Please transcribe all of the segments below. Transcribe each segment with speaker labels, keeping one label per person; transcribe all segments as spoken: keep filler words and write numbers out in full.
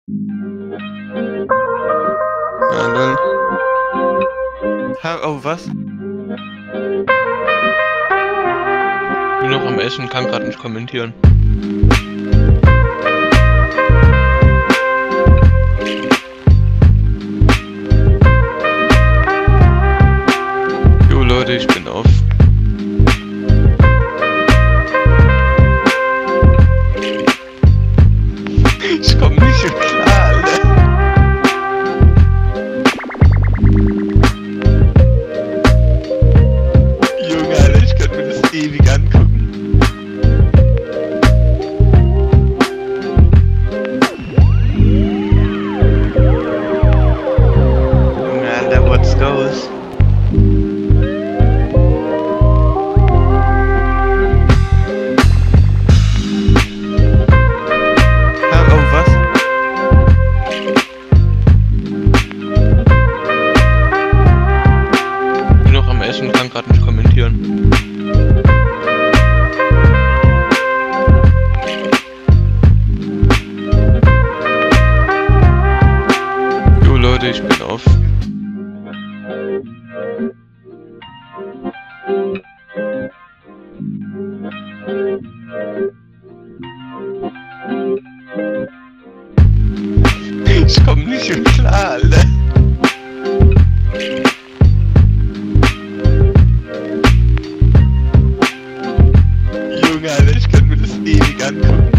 Speaker 1: Ja, dann. Ha, oh, was?
Speaker 2: Bin noch am Essen, kann gerade nicht kommentieren.
Speaker 1: Jo Leute, ich bin auf. Ich komm nicht so klar, Alter. Junge, Alter, ich könnte mir das ewig angucken. Junge, Alter, what's goes?
Speaker 2: Essen, kann gerade nicht kommentieren.
Speaker 1: Jo Leute, ich bin auf. Ich komm nicht so klar, Alter. Junge, Alter, ich könnte mir das ewig angucken.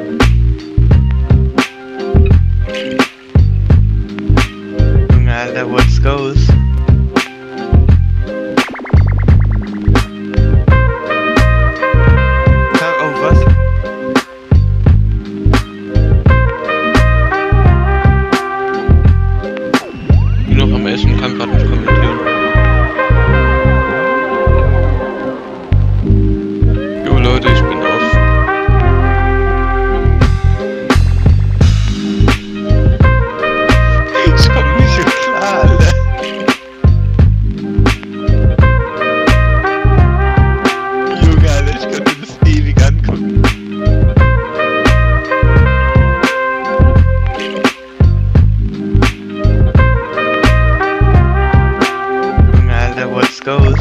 Speaker 1: Junge, Alter, what's goes? Ha, oh, was?
Speaker 2: Bin noch am Essen, kann gerade nicht kommentieren.
Speaker 1: Leute, ich bin auf. Ich komm nicht so klar, Alter. Junge, Alter, ich könnte mir das ewig angucken. Junge, Alter, what's goes?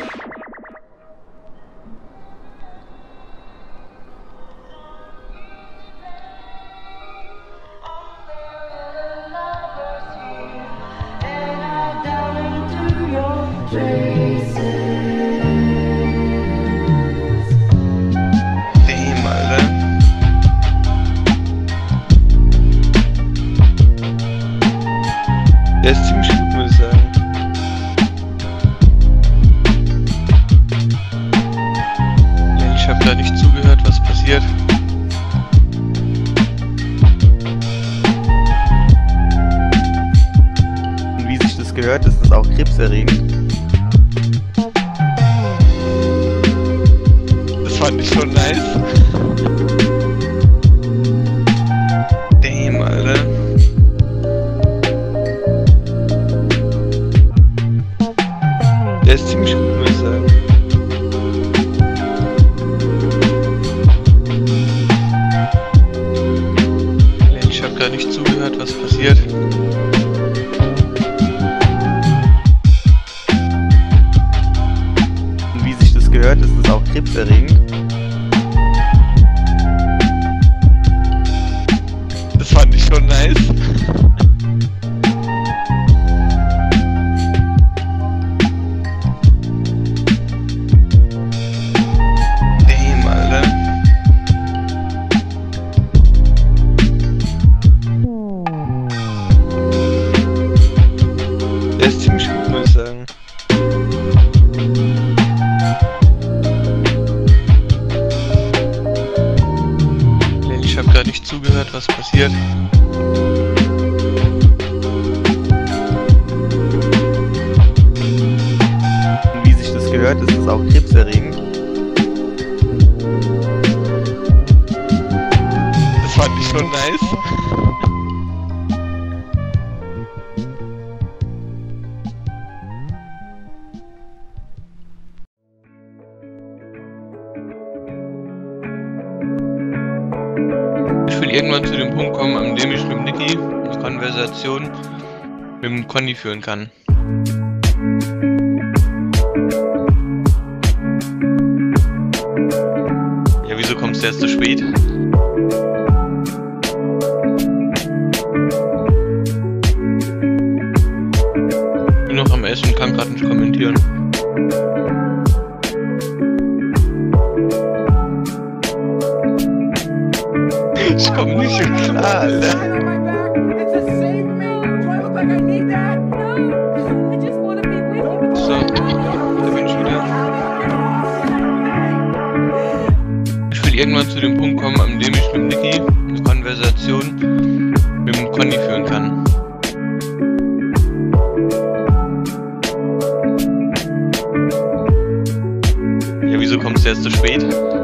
Speaker 1: Damn, Alter. Der ist ziemlich gut, muss ich sagen.
Speaker 2: Ja, ich habe da nicht zugehört, was passiert.
Speaker 3: Und wie sich das gehört, ist es auch krebserregend.
Speaker 1: Das fand ich schon nice. Damn, Alter. Der ist ziemlich gut, muss ich sagen.
Speaker 2: Ja, ich habe da nicht zugehört, was passiert.
Speaker 3: Und wie sich das gehört, ist es auch krebserregend.
Speaker 1: Das fand ich schon nice. Damn, Alter. Der ist ziemlich gut, muss ich sagen.
Speaker 2: Ja, ich habe da nicht zugehört, was passiert.
Speaker 3: Und wie sich das gehört, ist es auch krebserregend.
Speaker 1: Das fand ich schon nice.
Speaker 2: Ich will irgendwann zu dem Punkt kommen, an dem ich mit dem Niki Niki eine Konversation mit dem Conny führen kann. Ja, wieso kommst du erst zu spät? Ich bin noch am Essen, kann gerade nicht kommentieren.
Speaker 1: Ich komm nicht so klar, Alter.
Speaker 2: So, da bin ich wieder. Ich will irgendwann zu dem Punkt kommen, an dem ich mit Niki eine Konversation mit dem Conny führen kann. Ja, wieso kommst du erst zu spät?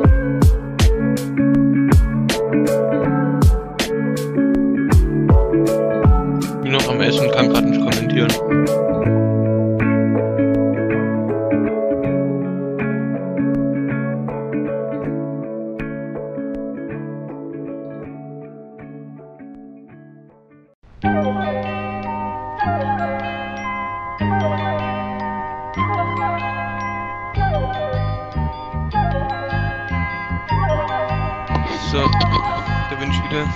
Speaker 2: Ich bin noch am Essen, kann gerade nicht kommentieren. So, da bin ich wieder.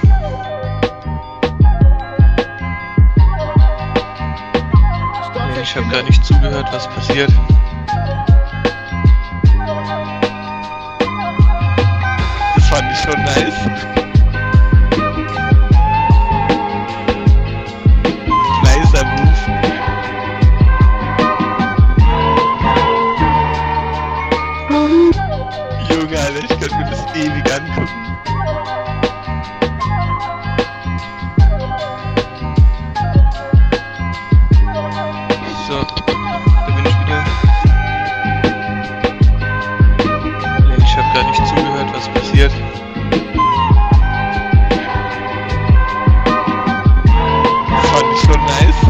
Speaker 2: Nee, ich habe gar nicht zugehört, was passiert.
Speaker 1: Das fand ich schon nice. Nicer Move. Junge, Alter, ich könnte mir das ewig angucken.
Speaker 2: So, da bin ich wieder. Nee, ich habe gar nicht zugehört, was passiert.
Speaker 1: Das fand ich schon nice.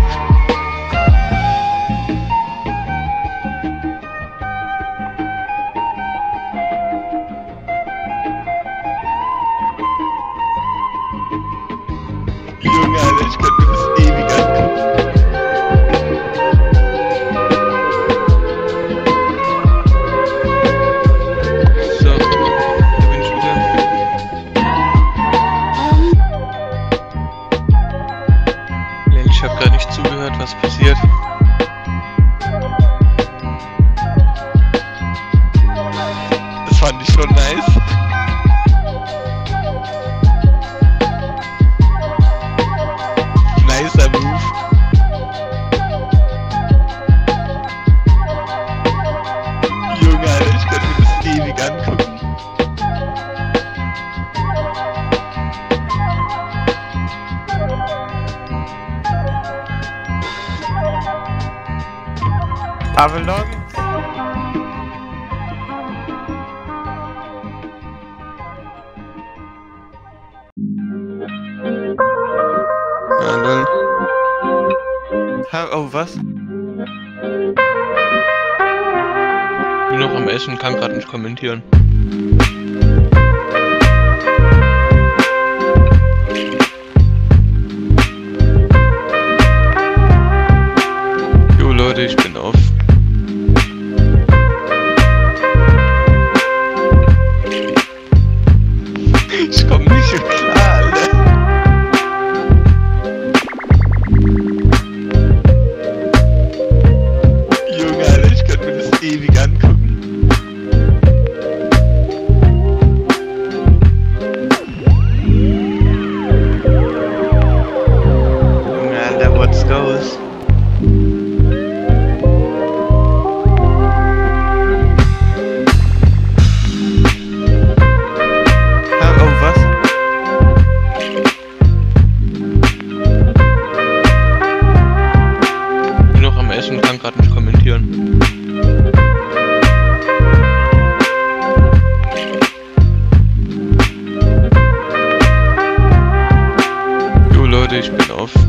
Speaker 1: Junge, Alter, ich könnte mir das ewig angucken.
Speaker 2: So, da bin ich wieder. Nee, ich habe gar nicht zugehört, was passiert.
Speaker 1: Das fand ich schon nice. Nicer Move. Junge, Alter, ich könnte mir das ewig angucken.
Speaker 3: Avalon?
Speaker 2: Ja, dann.
Speaker 3: Ha, oh, was?
Speaker 2: Ich bin noch am Essen, kann gerade nicht kommentieren. Jo Leute, ich bin auf.
Speaker 1: Ich komm nicht so klar, Alter. Junge, Alter, ich könnte mir das ewig angucken.
Speaker 3: Junge, Alter, what's goes? Ha, oh, was?
Speaker 2: Ich bin noch am Essen, kann gerade nicht kommentieren. Jo Leute, ich bin auf.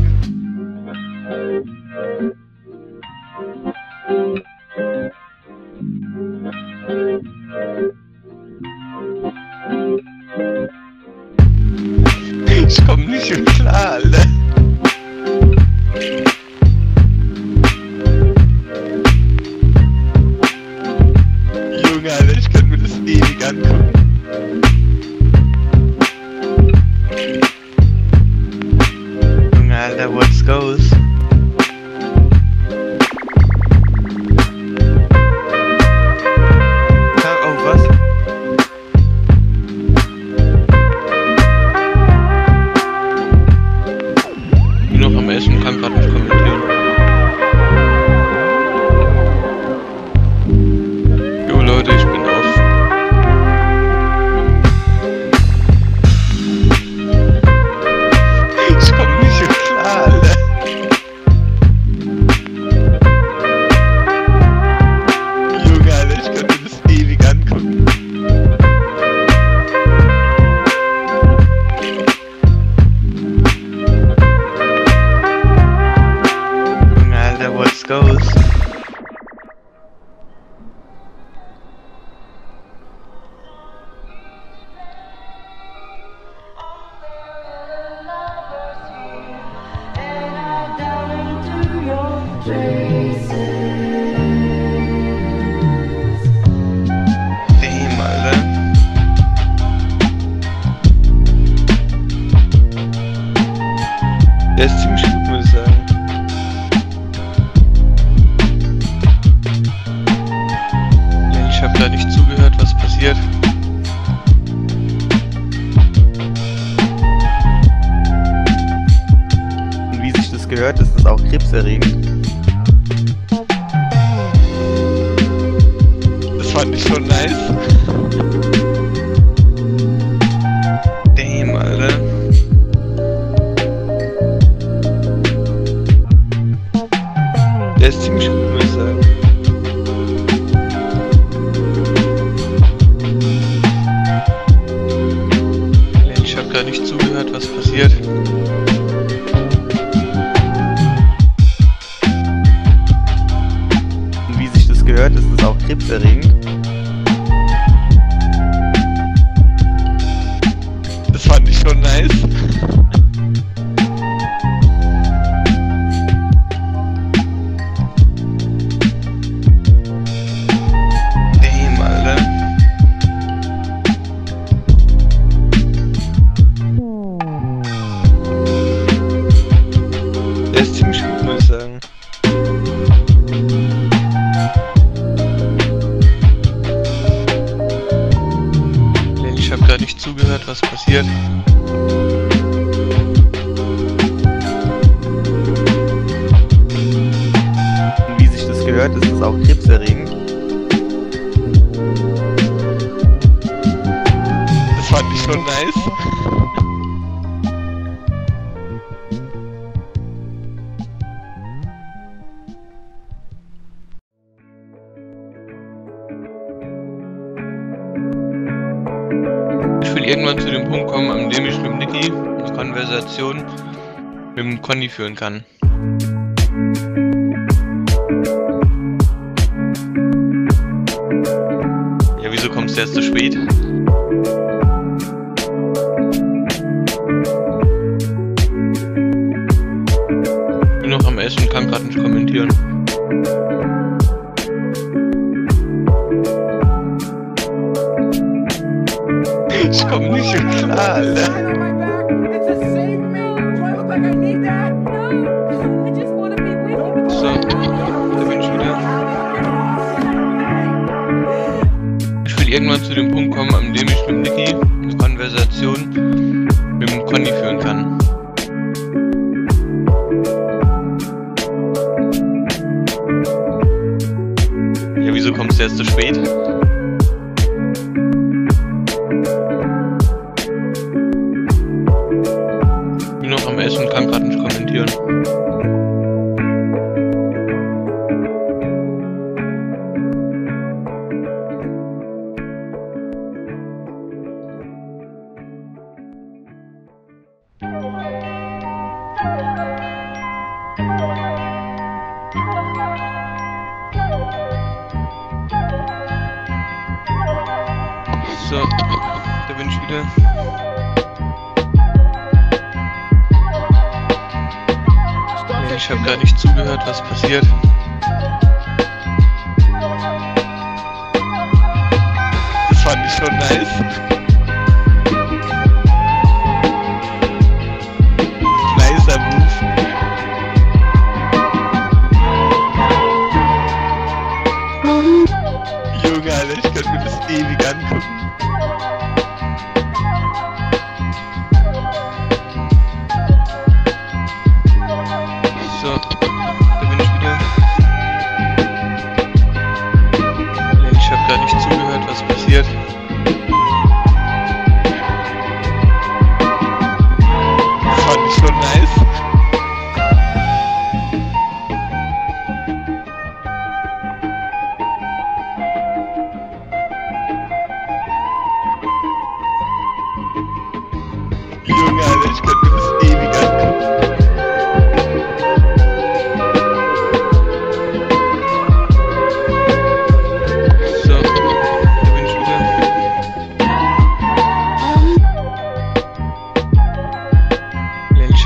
Speaker 1: Ich komm nicht so klar, Alter.
Speaker 3: Alter, what's goes? Ja, oh, was?
Speaker 2: Ich bin noch am Essen und kann gerade nicht kommentieren. Jo Leute, ich bin auf.
Speaker 1: Ich komm nicht so klar, Alter. Junge, Alter, ich könnte das ewig angucken.
Speaker 3: Junge, Alter, what's goes?
Speaker 2: Damn, Alter.
Speaker 3: Der ist ziemlich gut, muss ich sagen.
Speaker 2: Ja, ich hab da nicht zugehört, was passiert.
Speaker 3: Und wie sich das gehört, ist das auch krebserregend.
Speaker 1: Das fand ich schon nice.
Speaker 2: Damn, Alter.
Speaker 3: Der ist ziemlich gut, muss ich sagen.
Speaker 2: Ja, ich hab da nicht zugehört, was passiert.
Speaker 3: Und wie sich das gehört, ist das auch krebserregend.
Speaker 1: Das fand ich schon nice.
Speaker 2: Damn, Alter.
Speaker 3: Der ist ziemlich gut, muss ich sagen.
Speaker 2: Ja, ich hab da nicht zugehört, was passiert.
Speaker 3: Und wie sich das gehört, ist das auch krebserregend.
Speaker 1: Das fand ich schon nice.
Speaker 2: Ich will irgendwann zu dem Punkt kommen, an dem ich mit dem Niki eine Konversation mit dem Conny führen kann. Ja, wieso kommst du erst zu spät? Ich bin noch am Essen und kann gerade nicht kommentieren.
Speaker 1: Ich komm nicht so klar, Alter.
Speaker 2: So, da bin ich wieder. Ich will irgendwann zu dem Punkt kommen, an dem ich mit dem Niki eine Konversation mit dem Conny führen kann. Ja, wieso kommst du erst zu spät? Ich bin noch am Essen und kann gerade nicht kommentieren. So, da bin ich wieder. Ja, ich habe gar nicht zugehört, was passiert.
Speaker 1: Das fand ich schon nice. Nicer Move.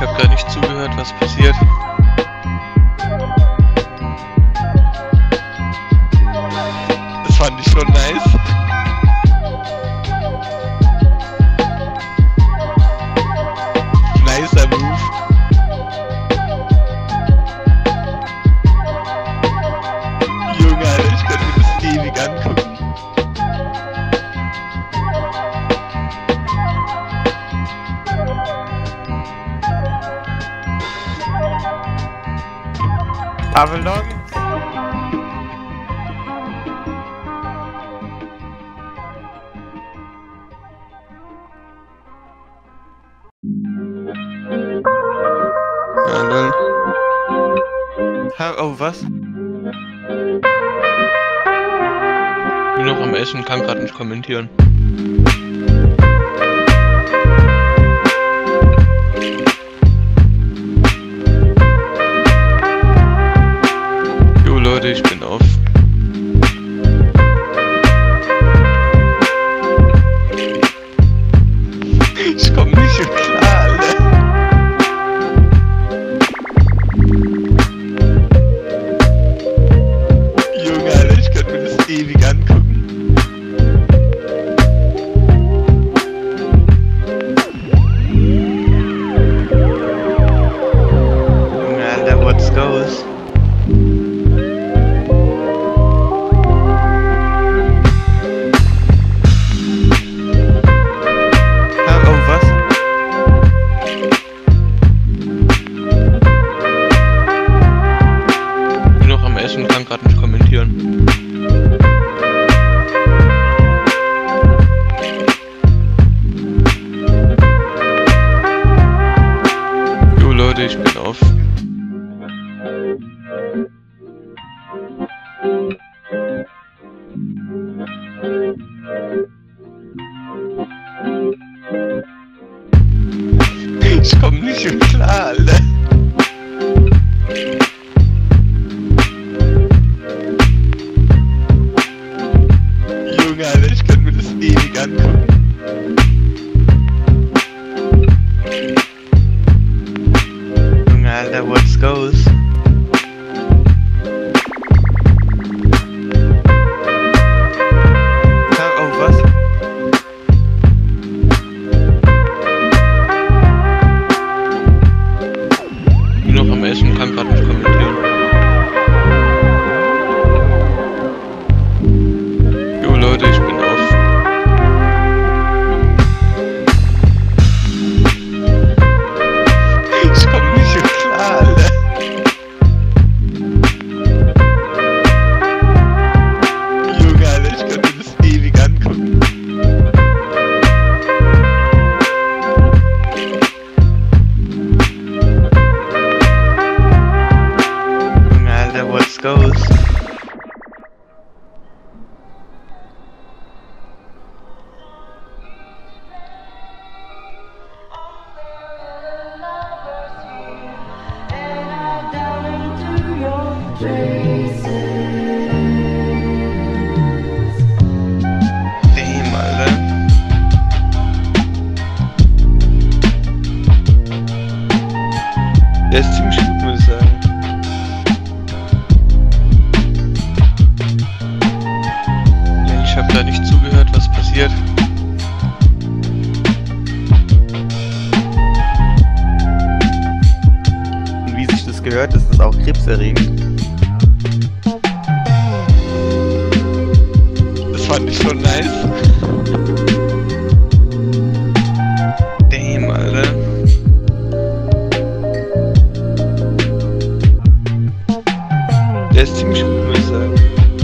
Speaker 2: hab gar nicht zugehört, was passiert.
Speaker 1: Das fand ich schon nice. Nicer Move. Junge, Alter, ich könnte mir das ewig angucken.
Speaker 3: Avalon?
Speaker 2: Ja, dann.
Speaker 3: Ha, oh, was?
Speaker 2: Bin noch am Essen, kann gerade nicht kommentieren. Jo Leute, ich bin auf.
Speaker 1: Ich komm nicht so klar, Alter. Junge, Alter, ich könnte mir das ewig angucken.
Speaker 3: Junge, Alter, what's goes? Ha, oh, was?
Speaker 2: Bin noch am Essen, kann gerade nicht kommentieren. Jo Leute, ich bin auf.
Speaker 1: Ich komm nicht so klar, Alter. Junge, Alter, ich könnte mir das ewig angucken.
Speaker 3: Junge, Alter, what's goes? Ha, oh, was?
Speaker 2: Bin noch am Essen, kann gerade nicht kommentieren. Jo Leute, ich bin auf.
Speaker 1: Ich komm nicht so klar, Alter. Junge, Alter, ich könnte mir das ewig angucken.
Speaker 3: Junge, Alter, what's goes?
Speaker 2: Damn, Alter. Der ist ziemlich gut, muss ich sagen. Ja, ich hab da nicht zugehört, was passiert.
Speaker 3: Und wie sich das gehört, ist es auch krebserregend.
Speaker 1: Das fand ich schon nice.
Speaker 2: Damn, Alter. Der ist ziemlich gut, muss ich sagen.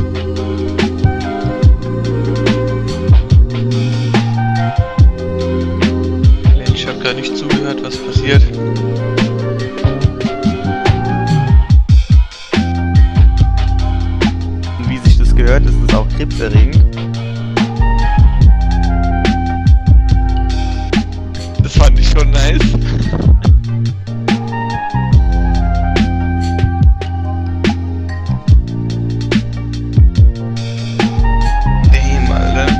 Speaker 2: Ja, ich hab gar nicht zugehört, was passiert.
Speaker 3: Und wie sich das gehört, ist es auch krebserregend.
Speaker 1: Das fand ich schon nice.
Speaker 2: Damn, Alter.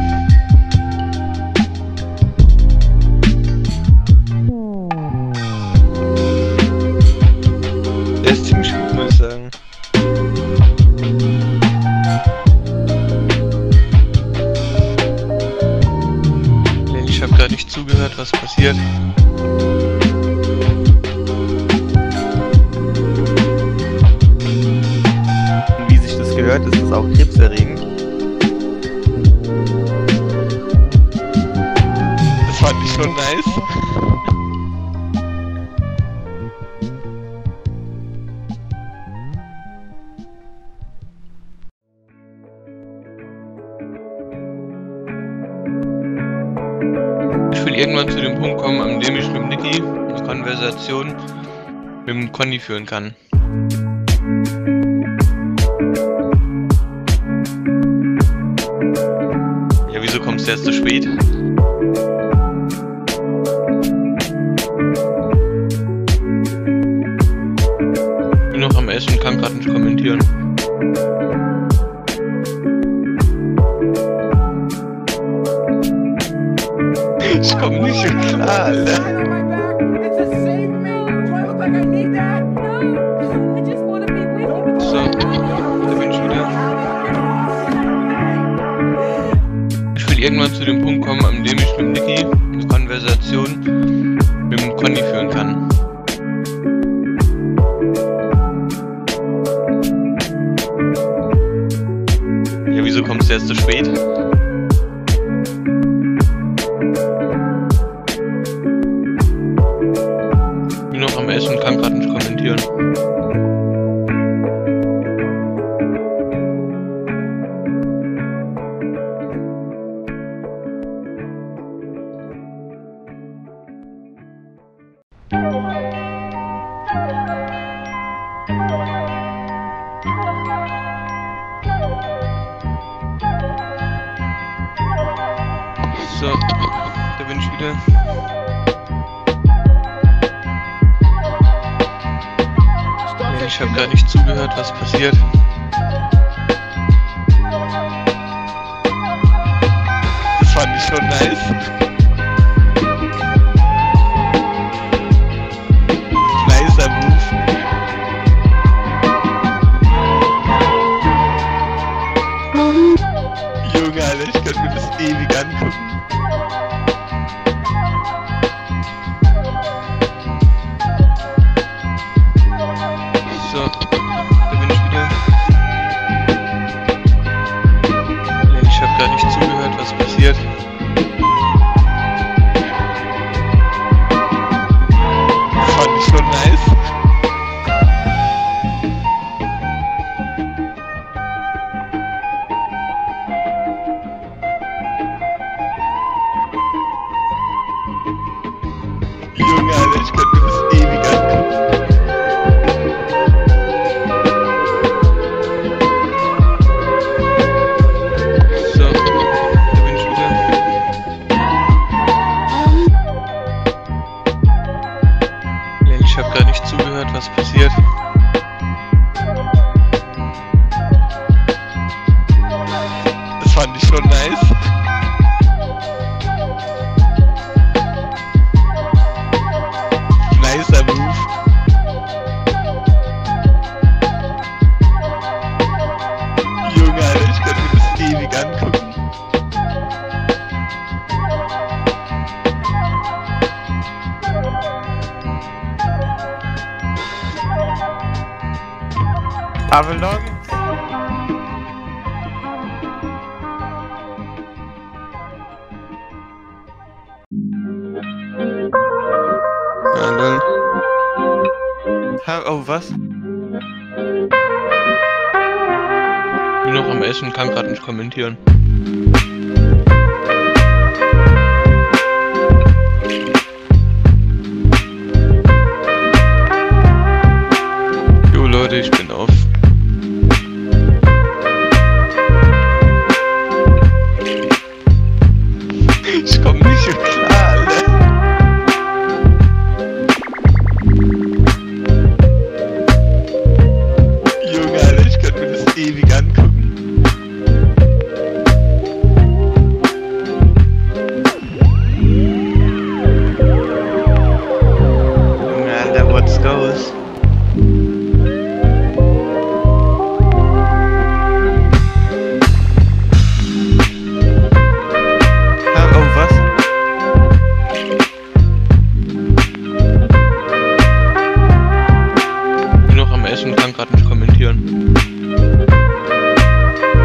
Speaker 3: auch krebserregend.
Speaker 1: Das fand ich schon nice.
Speaker 2: Ich will irgendwann zu dem Punkt kommen, an dem ich mit dem Niki eine Konversation mit dem Conny führen kann. Ja, wieso kommst du erst zu spät? Ich bin noch am Essen und kann gerade nicht kommentieren.
Speaker 1: Ich komm nicht so klar, Alter.
Speaker 2: So, da bin ich wieder. Ich will irgendwann zu dem Punkt kommen, an dem ich mit dem Niki eine Konversation mit dem Conny führen kann. Ja, wieso kommst du erst zu spät? Ich bin noch am Essen und kann gerade nicht kommentieren. So, da bin ich wieder. Ja, ich habe gar nicht zugehört, was passiert.
Speaker 1: Das fand ich schon nice. Nicer Move. Junge, Alter, ich könnte mir das ewig angucken.
Speaker 2: So, da bin ich wieder. Ja, ich habe gar nicht zugehört, was passiert.
Speaker 1: Das fand ich schon nice. Junge, Alter, ich könnte mir das ewig angucken.
Speaker 2: So, da bin ich wieder. Ja, ich habe gar nicht zugehört, was passiert.
Speaker 1: Das fand ich schon nice. Nicer Move. Junge, Alter, ich könnte mir das ewig angucken.
Speaker 3: Avalon?
Speaker 2: Ja, dann.
Speaker 3: Ha, oh, was?
Speaker 2: Ich bin noch am Essen und kann gerade nicht kommentieren. Jo Leute, ich bin auf.
Speaker 1: Ich komm nicht so klar, Alter. Junge, Alter, ich könnte mir das ewig angucken.
Speaker 3: Junge, Alter, what's goes? Ha, oh, was?
Speaker 2: Ich bin noch am Essen und kann gerade nicht kommentieren.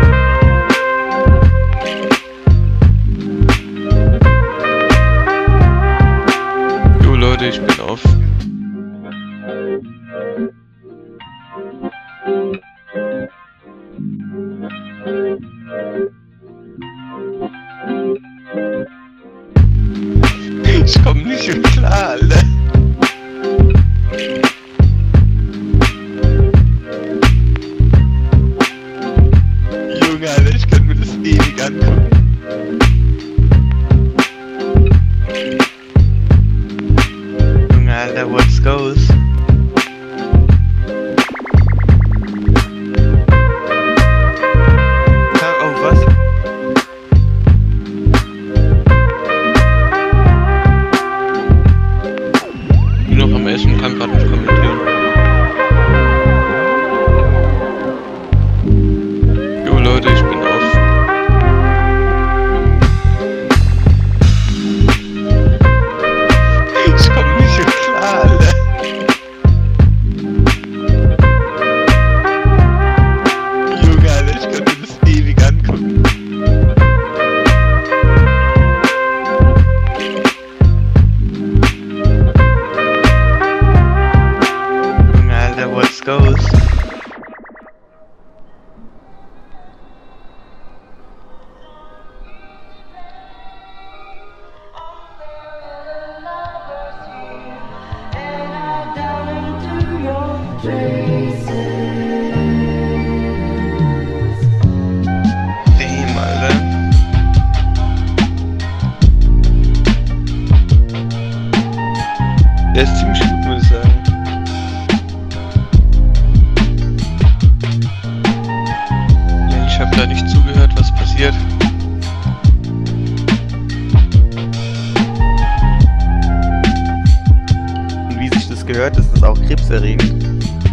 Speaker 3: krebserregend.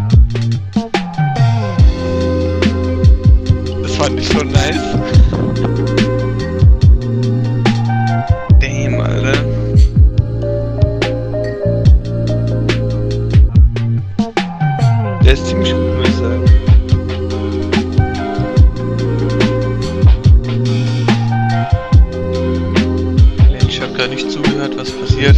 Speaker 1: Das fand ich schon nice.
Speaker 2: Damn, Alter.
Speaker 1: Der ist ziemlich gut, muss ich sagen.
Speaker 2: Ich hab grad nicht zugehört, was passiert.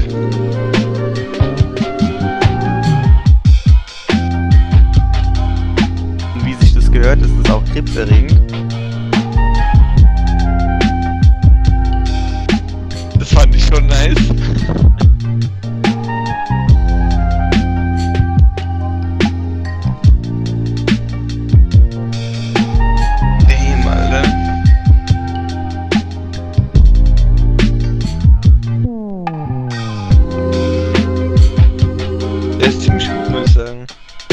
Speaker 3: Und wie sich das gehört, ist es auch krebserregend.
Speaker 1: Das fand ich schon nice.
Speaker 2: Damn, Alter.
Speaker 1: Der ist ziemlich gut, muss ich sagen.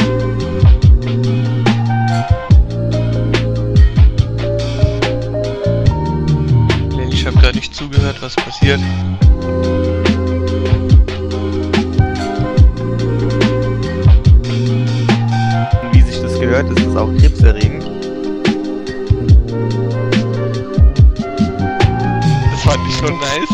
Speaker 2: Ich hab grad nicht zugehört, was passiert.
Speaker 3: Und wie sich das gehört, ist es auch krebserregend.
Speaker 1: Das fand ich schon nice.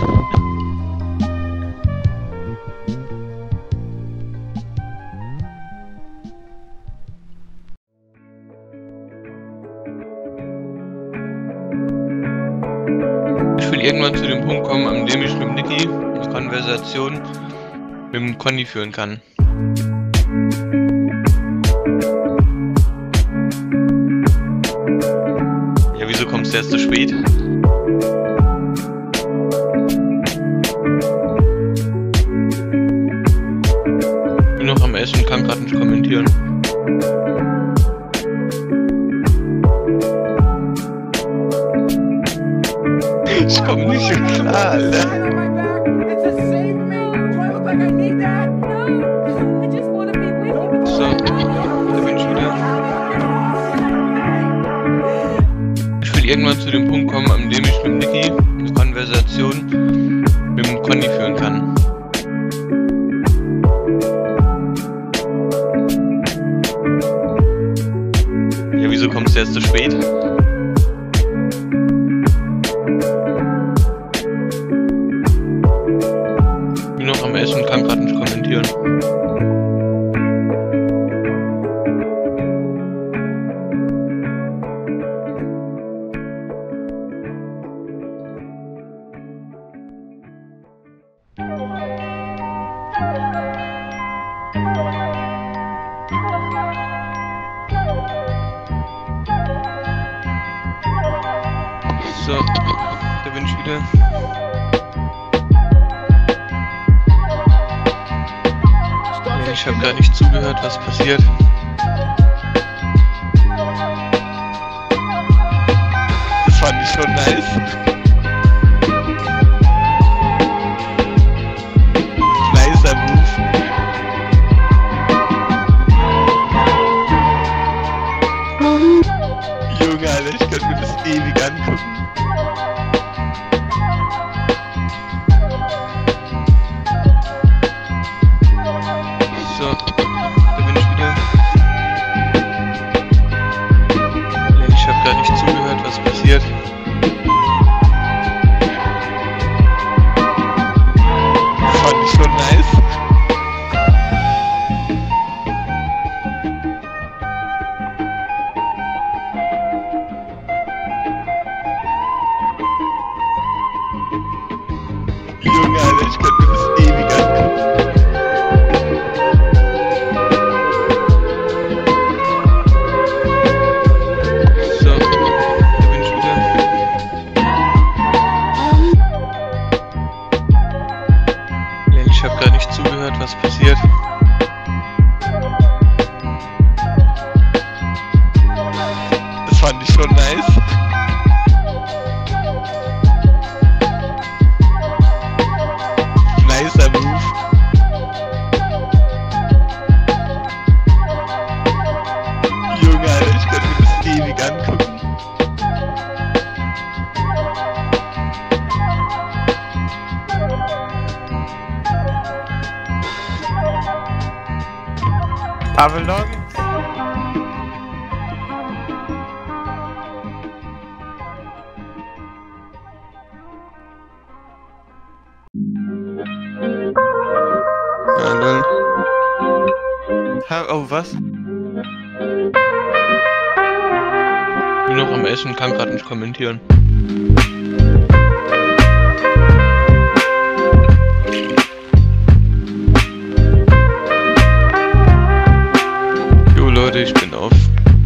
Speaker 2: Ich will irgendwann zu dem Punkt kommen, an dem ich mit dem Niki eine Konversation mit dem Conny führen kann. Ja, wieso kommst du jetzt zu spät? Ich bin noch am Essen und kann gerade nicht kommentieren.
Speaker 1: Ich komm nicht so klar, Alter.
Speaker 2: So, da bin ich wieder. Ich will irgendwann zu dem Punkt kommen, an dem ich mit dem Niki eine Konversation mit dem Conny führen kann. Ja, wieso kommst du jetzt zu spät? Ich bin noch am Essen und kann gerade nicht kommentieren. So, da bin ich wieder. Ich habe gar nicht zugehört, was passiert.
Speaker 1: Das fand ich schon nice. Nicer Move. Junge, Alter, ich könnte mir das ewig angucken.
Speaker 2: So, da bin ich wieder. Ich habe gar nicht zugehört, was passiert.
Speaker 3: Avalon?
Speaker 2: Ja, dann.
Speaker 3: Ha, oh, was?
Speaker 2: Bin noch am Essen, kann gerade nicht kommentieren. Jo Leute, ich bin auf.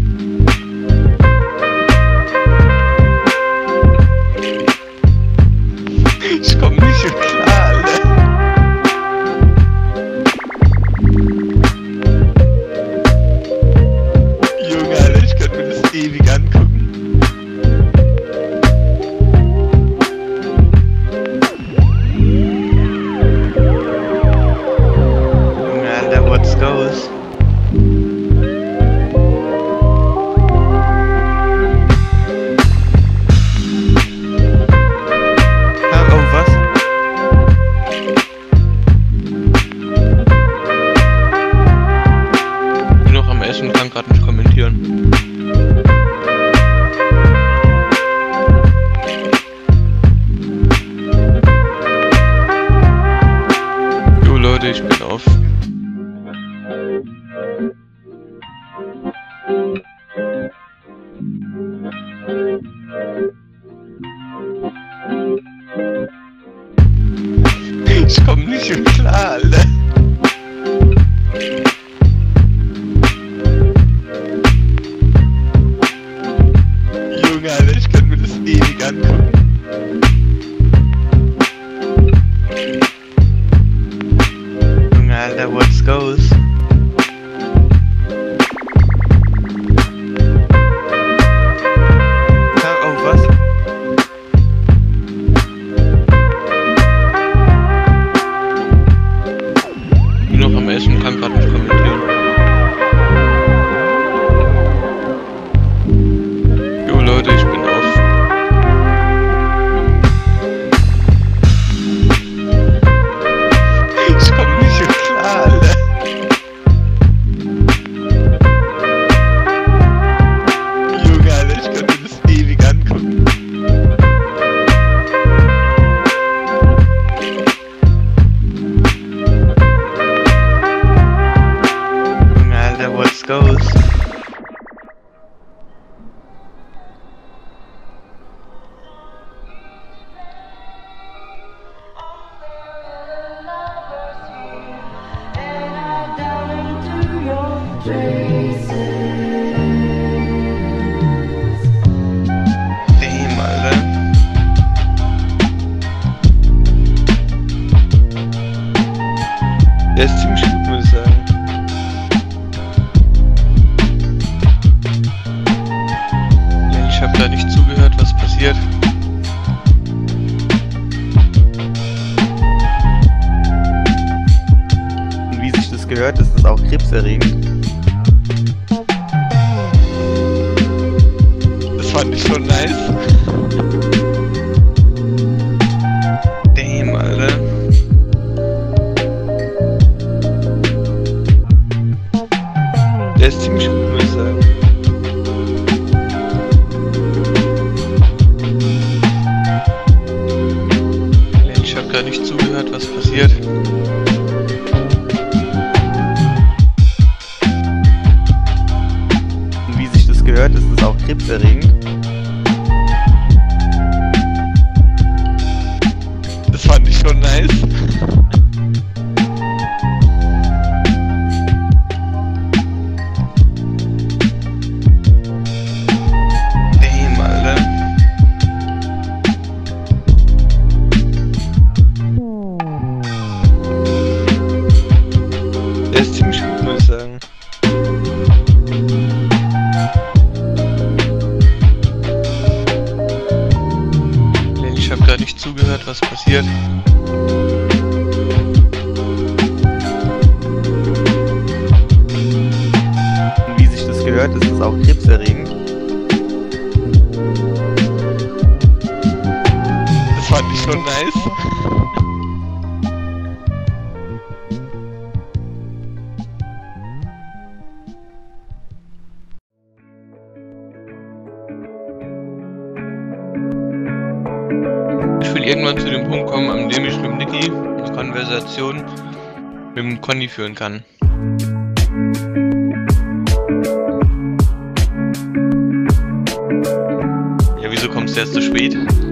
Speaker 1: Ich komm nicht so klar, Alter. Junge, Alter, ich könnte mir das ewig angucken.
Speaker 3: Junge, Alter, what's goes? Ha, oh, was?
Speaker 2: Bin noch am Essen, kann gerade nicht kommentieren. Jo Leute, ich bin auf.
Speaker 1: Ich komm nicht so klar, Alter. Junge, Alter, ich könnte mir das ewig angucken.
Speaker 3: Junge, Alter, what's goes? Ha, oh, was?
Speaker 2: Bin noch am Essen, kann gerade nicht kommentieren. Jo Leute, ich bin auf.
Speaker 1: Ich komm nicht so klar, Alter. Junge, Alter, ich könnte mir das ewig angucken.
Speaker 3: Junge, Alter, what's goes?
Speaker 2: Damn, Alter. Der ist ziemlich gut, muss ich sagen. Ja, ich hab da nicht zugehört, was passiert.
Speaker 3: Und wie sich das gehört, ist das auch krebserregend.
Speaker 1: Das fand ich schon nice.
Speaker 2: Damn, Alter. Der ist ziemlich gut, muss ich sagen. Ja, ich hab gar nicht zugehört, was passiert.
Speaker 3: Und wie sich das gehört, ist das auch krebserregend.
Speaker 1: Das fand ich schon nice.
Speaker 2: Damn, Alter. Der ist ziemlich gut, muss ich sagen. Ja, ich hab gar nicht zugehört, was passiert.
Speaker 3: Und wie sich das gehört, ist das auch krebserregend.
Speaker 1: Das fand ich schon nice.
Speaker 2: Ich will irgendwann zu dem Punkt kommen, an dem ich mit Niki eine Konversation mit dem Conny führen kann. Ja, wieso kommst du jetzt zu spät?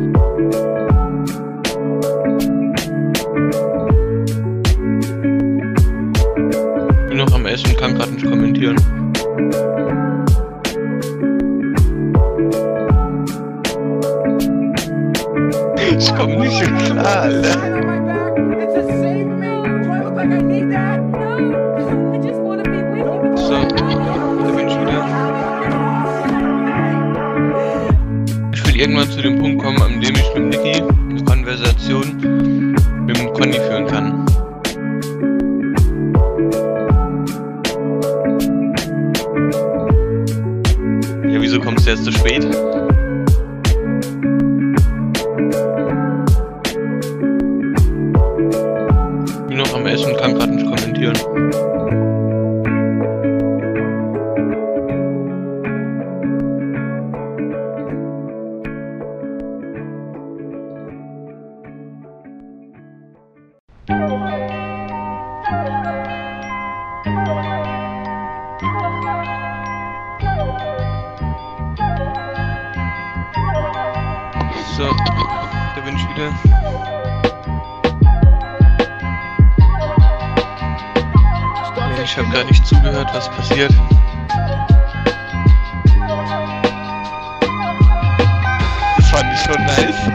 Speaker 2: Ich bin noch am Essen und kann gerade nicht kommentieren.
Speaker 1: Ich komm nicht so klar, Alter.
Speaker 2: So, da bin ich wieder. Ich will irgendwann zu dem Punkt kommen, an dem ich mit Niki eine Konversation mit dem Conny führen kann. Ja, wieso kommst du jetzt zu spät? Ich bin noch am Essen und kann gerade nicht kommentieren. So, da bin ich wieder. Nee, ich habe gar nicht zugehört, was passiert.
Speaker 1: Das fand ich schon nice.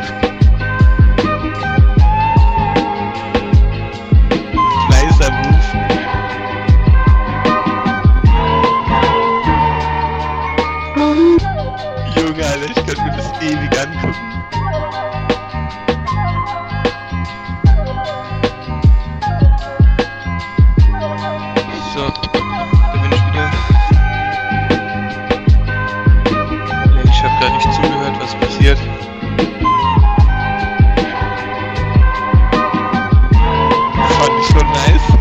Speaker 1: Nicer Move. Junge, Alter, ich könnte mir das ewig angucken.
Speaker 2: So, da bin ich wieder. Nee, ich habe gar nicht zugehört, was passiert.
Speaker 1: Das fand ich schon nice.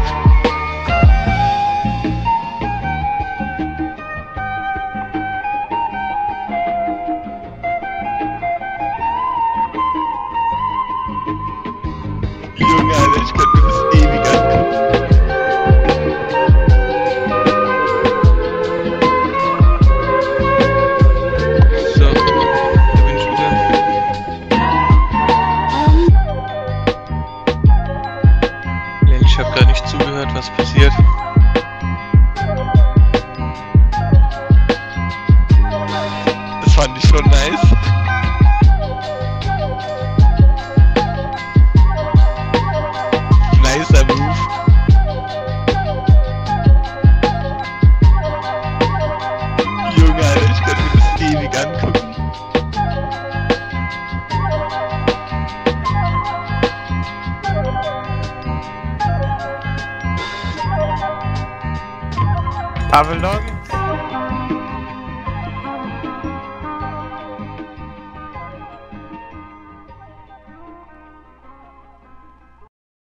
Speaker 1: Junge, Alter, ich könnte mir das ewig angucken.
Speaker 2: So, da bin ich wieder. Nee, ich habe gar nicht zugehört, was passiert.
Speaker 1: Das fand ich schon nice. Nicer Move. Junge, Alter, ich könnte mir das ewig angucken.
Speaker 3: Pavel Dog?